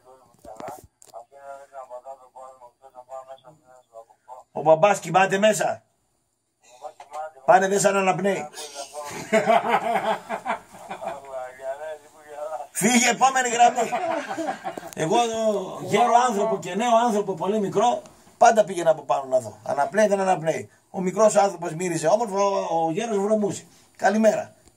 Ο μπαμπάς κοιμάται μέσα. Πάνε δε σαν αναπνέει. Φύγε, επόμενη γραμμή. Εγώ γέρο άνθρωπο και νέο άνθρωπο πολύ μικρό, πάντα πήγαινα από πάνω να δω. Αναπνέει, δεν αναπνέει. Ο μικρός άνθρωπος μύριζε όμορφο, ο γέρος βρωμούσε. Καλημέρα.